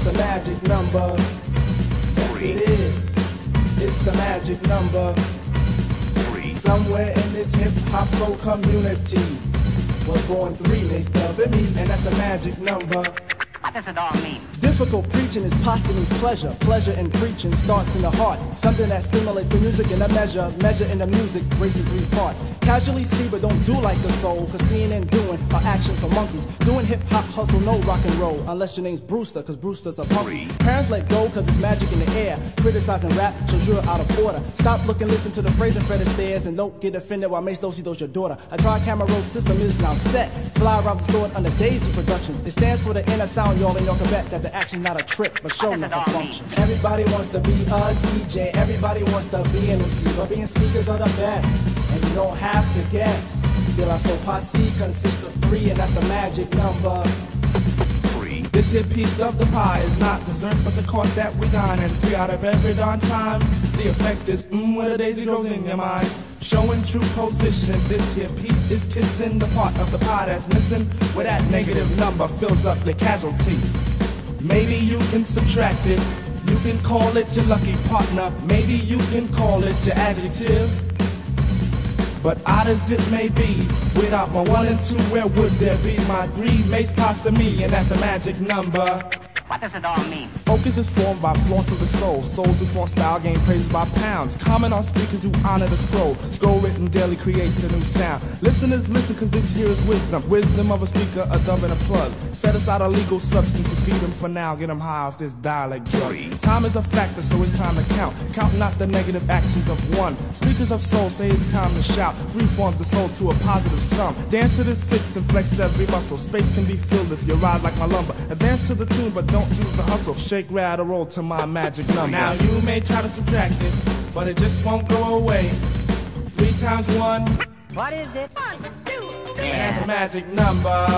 the magic number. Yes, it is. It's the magic number. Somewhere in this hip-hop soul community was born 3 next to me, and that's the magic number. What does it all mean? Difficult preaching is posthumous pleasure. Pleasure in preaching starts in the heart. Something that stimulates the music in a measure. Measure in the music, racing 3 parts. Casually see but don't do like a soul. Cause seeing and doing are actions for monkeys. Doing hip-hop hustle, no rock and roll. Unless your name's Brewster, cause Brewster's a punk. Parents let go cause it's magic in the air. Criticizing rap shows you're out of order. Stop looking, listen to the phrase and Fred Astaire. And don't get offended while Mace Dosey does your daughter. A tri-camera roll system is now set. Fly around the store under Daisy Productions. It stands for the inner sound, y'all, and y'all can bet that the action's not a trick, but show enough a function. Everybody wants to be a DJ, everybody wants to be an MC, but being speakers are the best, and you don't have to guess. De La Soul Posse consists of 3, and that's the magic number. This here piece of the pie is not dessert, but the cost that we dine. And 3 out of every darn time, the effect is where the daisy grows in your mind. Showing true position, this here piece is kissing the part of the pie that's missing, where that negative number fills up the casualty. Maybe you can subtract it, you can call it your lucky partner, maybe you can call it your adjective. But odd as it may be, without my 1 and 2, where would there be my 3 mates passing me, and that's the magic number. What does it all mean? Focus is formed by flaunt of the soul. Souls who flaunt style gain praises by pounds. Comment on speakers who honor the scroll. Scroll written daily creates a new sound. Listeners listen cause this here is wisdom. Wisdom of a speaker, a dove and a plug. Set aside a legal substance to feed them for now. Get them high off this dialect drug. Time is a factor so it's time to count. Count not the negative actions of 1. Speakers of soul say it's time to shout. 3 forms the soul to a positive sum. Dance to this fix and flex every muscle. Space can be filled if you ride like my lumber. Advance to the tune but don't do the hustle. Shake, rattle, roll to my magic number. Now you may try to subtract it, but it just won't go away. 3 times 1. What is it? 1, 2, 3. And that's a magic number.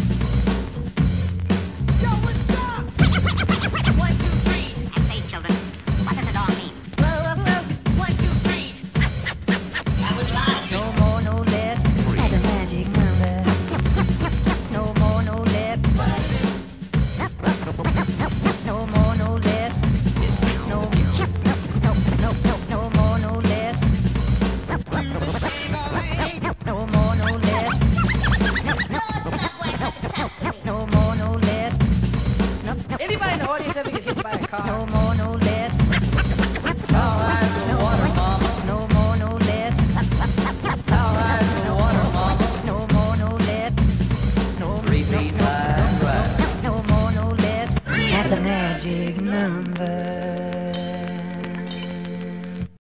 Yo, what's up? 1, 2, 3. I say, children, what does it all mean? 1, 2, 3. I was lying. No more, no less. That's a magic number. No more, no less. No more, no less. No more, no less. No more, no less. No more, no less. Anybody in the audience ever get hit by a car? No more, no less. All right, the water, mama. No more, no less. All right, the water, mama. No more, no less. No 3 feet high, right. No more, no less. That's a magic number.